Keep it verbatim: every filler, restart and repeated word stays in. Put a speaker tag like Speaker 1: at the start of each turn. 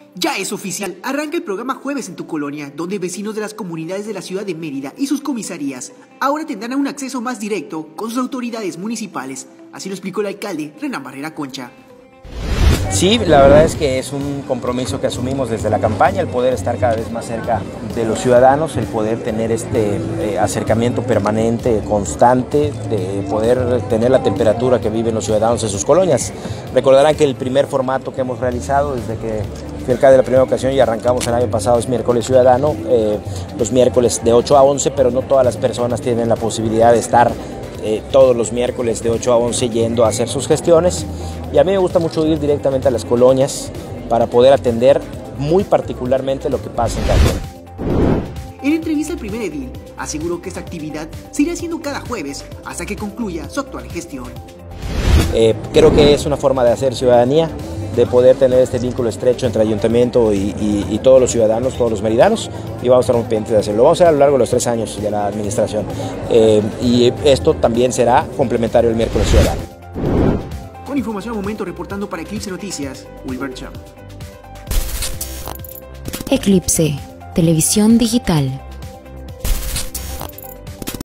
Speaker 1: Ya es oficial, arranca el programa Jueves en tu Colonia, donde vecinos de las comunidades de la ciudad de Mérida y sus comisarías ahora tendrán un acceso más directo con sus autoridades municipales. Así lo explicó el alcalde Renan Barrera Concha.
Speaker 2: Sí, la verdad es que es un compromiso que asumimos desde la campaña, el poder estar cada vez más cerca de los ciudadanos, el poder tener este eh, acercamiento permanente, constante, de poder tener la temperatura que viven los ciudadanos en sus colonias. Recordarán que el primer formato que hemos realizado desde que fui alcalde de la primera ocasión y arrancamos el año pasado es Miércoles Ciudadano, eh, los miércoles de ocho a once, pero no todas las personas tienen la posibilidad de estar Eh, todos los miércoles de ocho a once yendo a hacer sus gestiones, y a mí me gusta mucho ir directamente a las colonias para poder atender muy particularmente lo que pasa en cada zona.
Speaker 1: En entrevista el primer edil aseguró que esta actividad se irá haciendo cada jueves hasta que concluya su actual gestión.
Speaker 2: Eh, creo que es una forma de hacer ciudadanía, de poder tener este vínculo estrecho entre ayuntamiento y, y, y todos los ciudadanos, todos los meridanos, y vamos a estar muy pendientes de hacerlo. Lo vamos a hacer a lo largo de los tres años de la administración, eh, y esto también será complementario el Miércoles Ciudadano.
Speaker 1: Con información al momento, reportando para Eclipse Noticias, Wilber Cham.
Speaker 3: Eclipse, televisión digital.